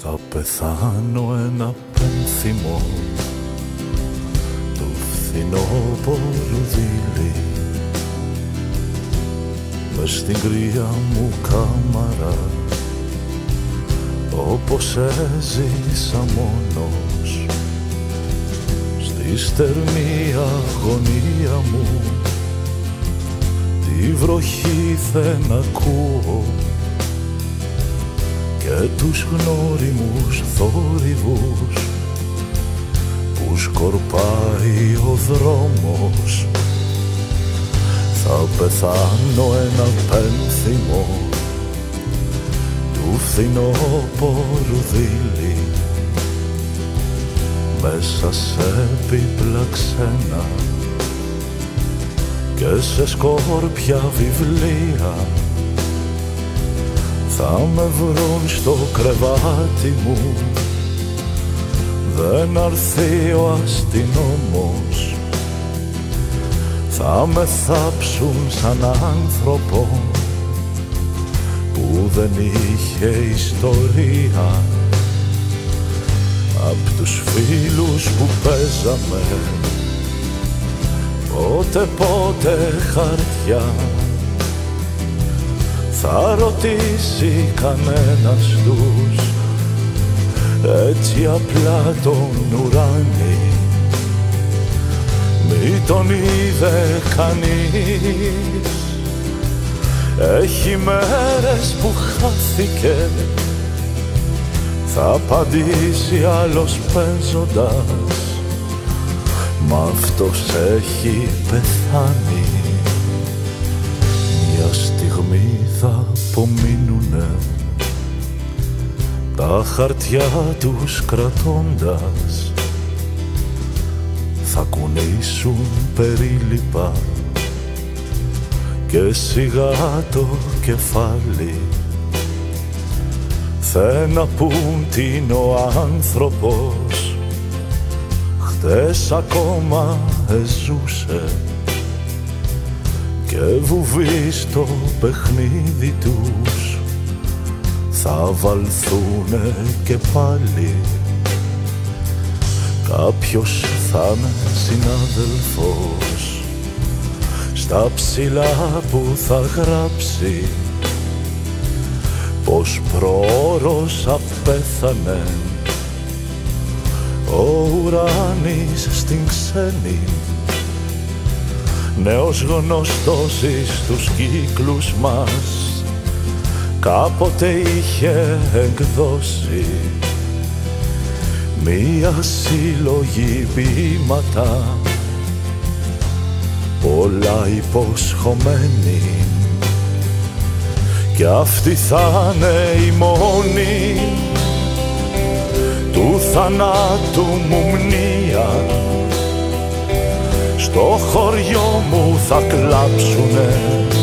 Θα πεθάνω ένα πένθυμο του φθινόπορου δίλη, μες στην κρύα μου κάμαρα, όπως έζησα μόνος, στη στερνή αγωνία μου τη βροχή δεν ακούω και τους γνώριμους θόρυβους που σκορπάει ο δρόμος. Θα πεθάνω ένα πένθυμο του φθινόπορου δίλη, μέσα σε έπιπλα ξένα και σε σκόρπια βιβλία. Θα με βρουν στο κρεβάτι μου, δεν αρθεί ο αστυνόμος. Θα με θάψουν σαν άνθρωπο που δεν είχε ιστορία. Απ' τους φίλους που παίζαμε πότε χαρτιά, θα ρωτήσει κανένας τους έτσι απλά τον ουράνι? Μη τον είδε κανείς, έχει μέρες που χάθηκε. Θα απαντήσει άλλος παίζοντας, μα αυτός έχει πεθάνει. Μια στιγμή θα απομείνουνε τα χαρτιά τους κρατώντας, θα κουνήσουν περίλυπα και σιγά το κεφάλι. Θε να πουν τι είναι ο άνθρωπος, χτες ακόμα εζούσε και βουβεί στο παιχνίδι τους θα βαλθούνε και πάλι. Κάποιος θα είναι συνάδελφος στα ψηλά που θα γράψει πως προώρως απέθανε ο ουράνης στην ξένη. Νέος γνωστός στους κύκλους μας κάποτε είχε εκδώσει μία συλλογή ποίηματα, πολλά υποσχομένη, κι αυτή θα είναι η μόνη του θανάτου μου μνήα. Στο χωριό μου θα κλάψουνε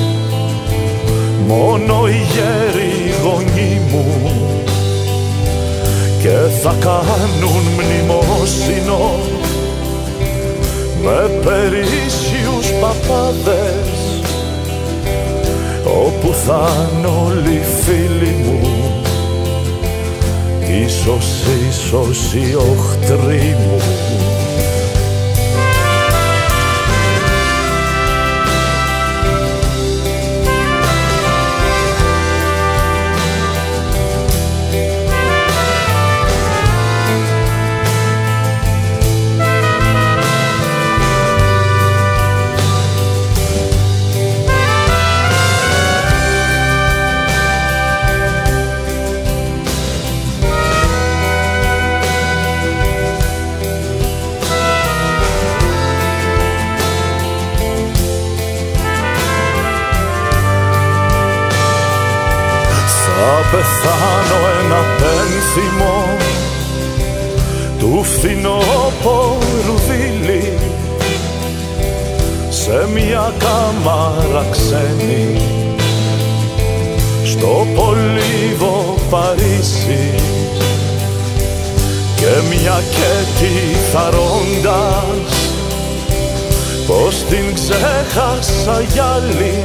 μόνο οι γέροι γονείς μου και θα κάνουν μνημόσυνο με περίσσιους παπάδες, όπου θα είναι όλοι οι φίλοι μου, ίσως οι οχτροί μου. Θα πεθάνω ένα πένθυμο του φθινόπορου δίλη, σε μια κάμαρα ξένη στο πολύβο Παρίσι, και μια κέτη θαρώντας πως την ξέχασα για άλλη,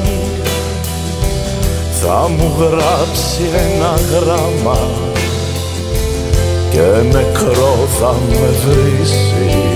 θα μου γράψει ένα γράμμα και νεκρό θα με βρήσει.